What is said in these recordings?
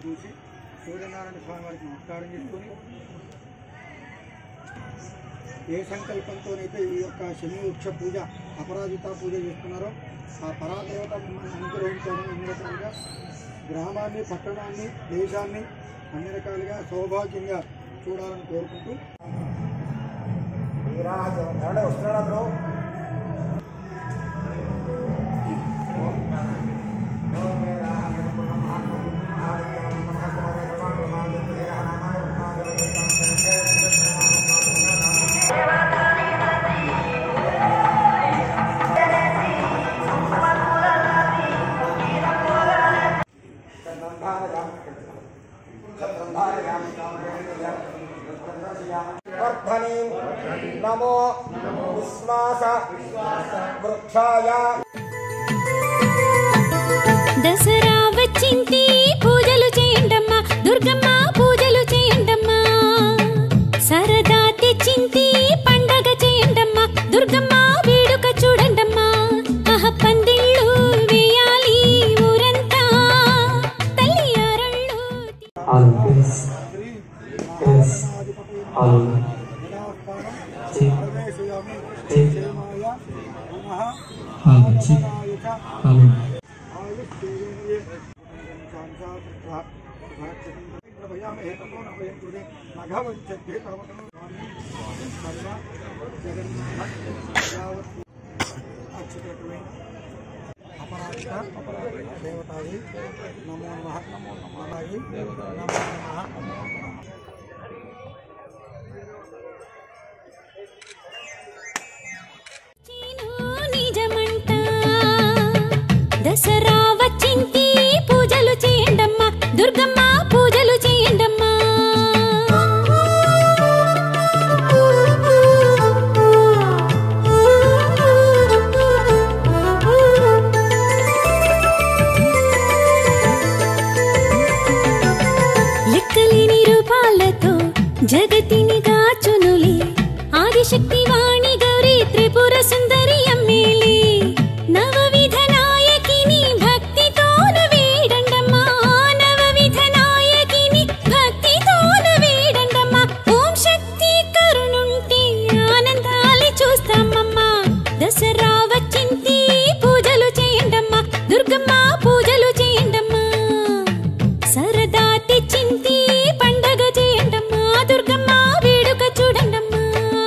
చూసి సూర్యనారాయణ స్వామి వారికి నమస్కారం చేసుకొని ఏ సంకల్పంతోనైతే ఈ యొక్క శని వృక్ష పూజ అపరాజిత పూజ చేస్తున్నారో ఆ పరాదేవత మిమ్మల్ని అనుగ్రహించాలని అన్ని రకాలుగా గ్రామాన్ని పట్టణాన్ని దేశాన్ని అన్ని రకాలుగా సౌభాగ్యంగా చూడాలని కోరుకుంటూ వస్తున్నాడు नमो विश्वास वृक्षाय दसरा वच्चिंदी पूजलु चेयंडम्मा दुर्गम्मा पूजलु चेयंडम्मा सरदा तेच्चिंदी पंडग चेयंडम्मा दुर्गम्मा वेडुक चूडंडम्मा आह पंदिल्लु वेयाली ऊरंता तल्ली अरळ्ळु देवताजी नमो नमः नमो नमः नमो नमः नमो नमः दसरा वच्चिंदी पूजलु चेयंडम्मा दुर्गम्मा पूजलु चेयंडम्मा లెక్కలేని రూపాలతో జగతిని గాచునులే ఆదిశక్తి వాణి గౌరీ త్రిపుర సుందరి అమ్మేలే నవవిధ నాయకిని భక్తితోన వేడండమ్మా నవవిధ నాయకిని భక్తితోన వేడండమ్మా ఓం శక్తి కరుణుంటే ఆనందాలి చూస్తామమ్మా దసరా వచ్చింది పూజలు చేయండమ్మా దుర్గమ్మ పూజలు చేయండమ్మా సరదా తెచ్చింది పండగ చేయండమ్మా దుర్గమ్మ వేడుక చూడండమ్మా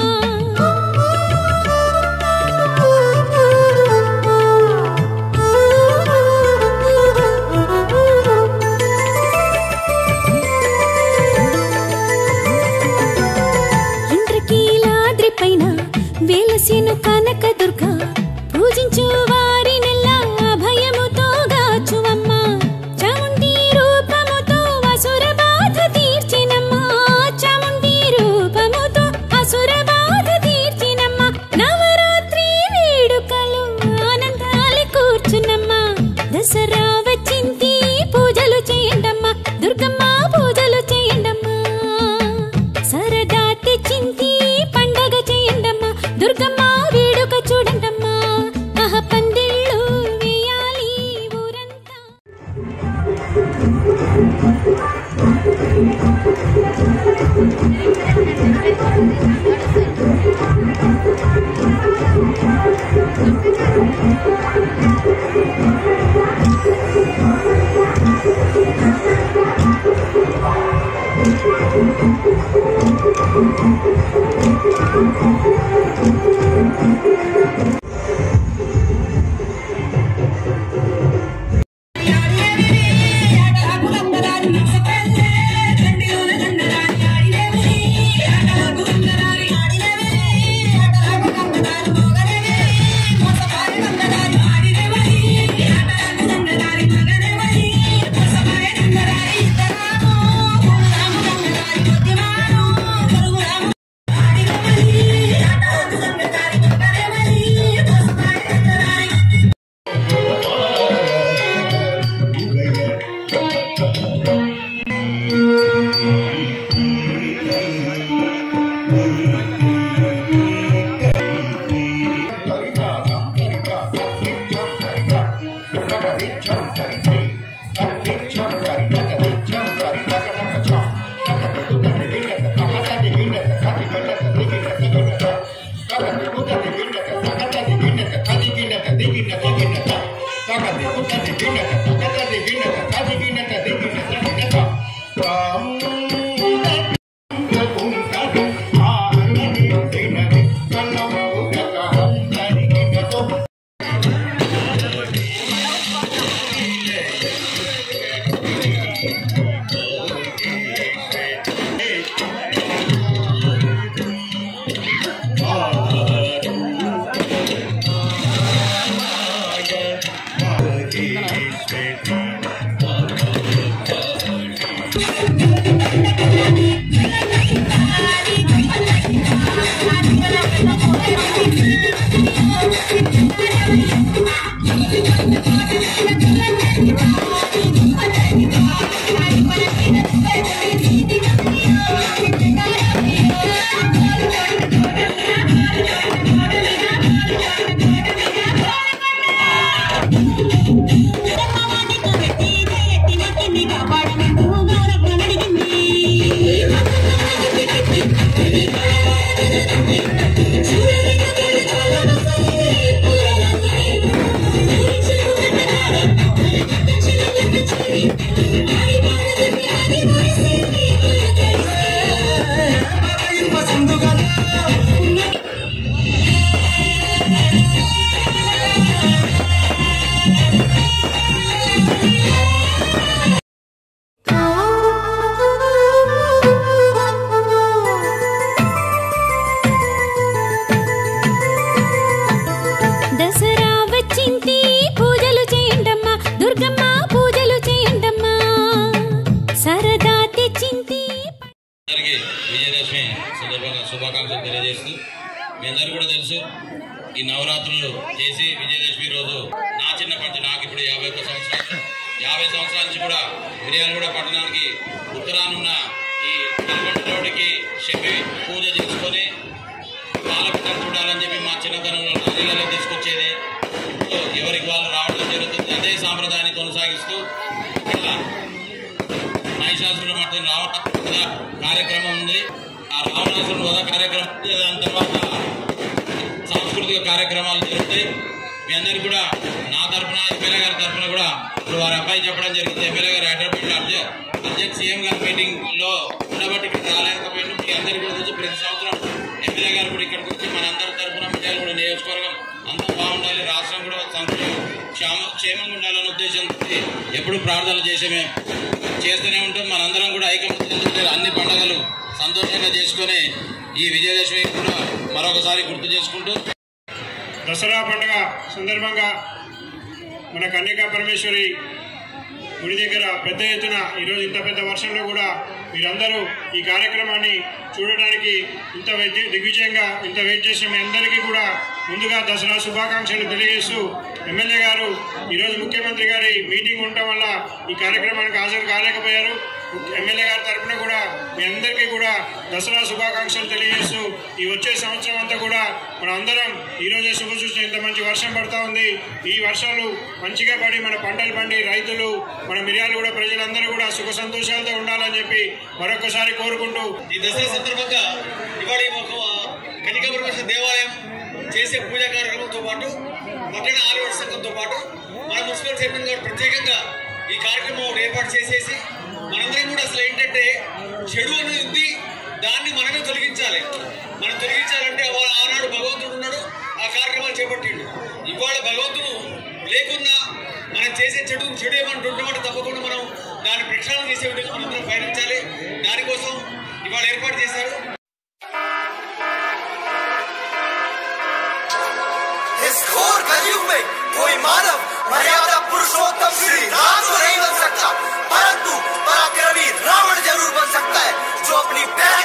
ఇంద్రకీలాద్రి పైన వెలసిను కనక దుర్గా పూజించు వారినెల్లా అభయముతో గాచువమ్మా చాముండి రూపముతో అసుర బాధ తీర్చినమ్మా చాముండి రూపముతో అసుర బాధ తీర్చినమ్మా నవరాత్రి వేడుకలు ఆనందాలి కూర్చునమ్మా దసరా వచ్చింది పూజలు చేయండమ్మా దుర్గమ్మ పూజలు చేయండమ్మా సరదా తెచ్చింది పండగ చేయండమ్మా దుర్గమ్మ వేడుక చూడండమ్మా ఆహ పందిళ్ళు వేయాలి ఊరంతా Chum, సరదా తెచ్చింది. విజయదశమి సందర్భంగా శుభాకాంక్షలు తెలియజేస్తూ, మీ అందరూ కూడా తెలుసు ఈ నవరాత్రులు చేసి విజయదశమి రోజు నా చిన్నప్పటి నుంచి, నాకు ఇప్పుడు 51 సంవత్సరాలు, 50 సంవత్సరాల నుంచి కూడా మిర్యాలగూడ పట్టణానికి ఉత్తరానున్న ఈ నల్గొండ రోడ్డుకి శమి పూజ చేసుకొని పాలపిట్టలు చూడాలని చెప్పి మా చిన్నతనంలో లారీలలో తీసుకొచ్చేది. ఇప్పుడు ఎవరికి వాళ్ళు రావడం జరుగుతుంది. అదే సాంప్రదాయాన్ని కొనసాగిస్తూ ఇక్కడ మహిషాసురుల మధ్య రావణ కార్యక్రమం ఉంది. ఆ రావణాసురుల వధ కార్యక్రమం, దాని తర్వాత సాంస్కృతిక కార్యక్రమాలు జరుగుతాయి. మీ అందరికీ కూడా నా తరఫున, ఎమ్మెల్యే గారి తరఫున కూడా ఇప్పుడు వారి అబ్బాయి చెప్పడం జరిగింది. ఎమ్మెల్యే గారు హైదరాబాద్ అర్జెంట్ సీఎం గారి మీటింగ్ లో ఉండబట్టి ఇక్కడ రాలేకపోయినా మీ అందరికీ కూడా తెలుసు, ప్రతి సంవత్సరం ఎమ్మెల్యే గారు కూడా ఇక్కడికి వచ్చి మన అందరి తరఫున మిర్యాలగూడ కూడా నియోజకవర్గం అంతా బాగుండాలి, రాష్ట్రం కూడా క్షేమంగా ఉండాలనే ఉద్దేశంతో ఎప్పుడు ప్రార్థనలు చేస్తూనే ఉంటాం. మనందరం కూడా ఐకమత్యంతో అన్ని పండుగలు సంతోషంగా చేసుకుని ఈ విజయదశమి కూడా మరొకసారి గుర్తు చేసుకుంటూ, దసరా పండుగ సందర్భంగా మన కన్యకా పరమేశ్వరి గుడి దగ్గర పెద్ద ఎత్తున ఈరోజు ఇంత పెద్ద వర్షంలో కూడా మీరందరూ ఈ కార్యక్రమాన్ని చూడడానికి ఇంత దిగ్విజయంగా ఇంత వెయిట్ చేసిన మీ అందరికీ కూడా ముందుగా దసరా శుభాకాంక్షలు తెలియజేస్తూ, ఎమ్మెల్యే గారు ఈరోజు ముఖ్యమంత్రి గారి మీటింగ్ ఉండటం వల్ల ఈ కార్యక్రమానికి హాజరు కాలేకపోయారు. ఎమ్మెల్యే గారి తరఫున కూడా మీ అందరికీ కూడా దసరా శుభాకాంక్షలు తెలియజేస్తూ, ఈ వచ్చే సంవత్సరం అంతా కూడా మన అందరం ఈరోజే శుభ చూసిన ఇంత మంచి వర్షం పడతా ఉంది. ఈ వర్షాలు మంచిగా పడి మన పంటలు పండి రైతులు, మన మిర్యాలగూడ ప్రజలందరూ కూడా సుఖ సంతోషాలతో ఉండాలని చెప్పి మరొకసారి కోరుకుంటూ, ఈ దసరా సందర్భంగా ఇవాళ కన్యకా పరమేశ్వర దేవాలయం చేసే పూజా కార్యక్రమంతో పాటు పట్టణ ఆలయ సంఘంతో పాటు మన మున్సిపల్ చైర్మన్ గారు ప్రత్యేకంగా ఈ కార్యక్రమం ఏర్పాటు చేసేసి మనందరం కూడా అసలు ఏంటంటే చెడు అనేది ఉంది, దాన్ని మనమే తొలగించాలి. మనం తొలగించాలంటే ఆనాడు భగవంతుడు ఉన్నాడు, ఆ కార్యక్రమాలు చేపట్టిండు. ఇవాళ భగవంతుడు లేకున్నా మనం చేసే చెడు ఏమంటుంటే తప్పకుండా మనం దాన్ని ప్రక్షాళన చేసే విధంగా మనందరం ప్రయత్నించాలి. దానికోసం ఇవాళ ఏర్పాటు చేశారు. इस घोर कलयुग में कोई मानव मर्यादा पुरुषोत्तम श्री राम तो नहीं बन सकता, परंतु पराक्रमी रावण जरूर बन सकता है, जो अपनी